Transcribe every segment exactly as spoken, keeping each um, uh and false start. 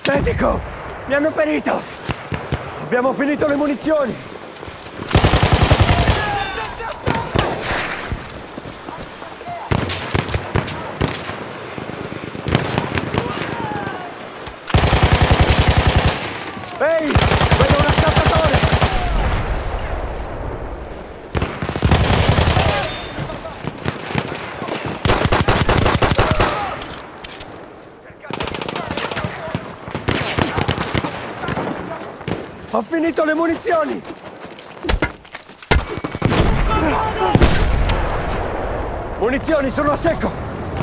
Medico! Mi hanno ferito! Abbiamo finito le munizioni! Ehi! Vedo un assaltatore! Ho finito le munizioni! Munizioni, sono a secco!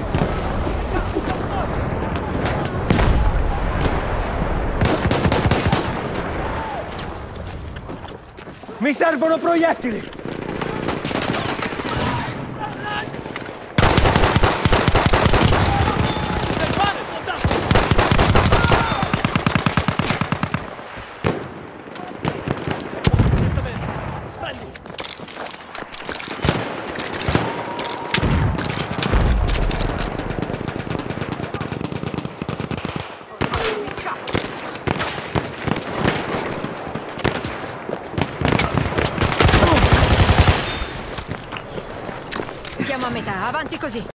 Mi servono proiettili! Siamo a metà, avanti così.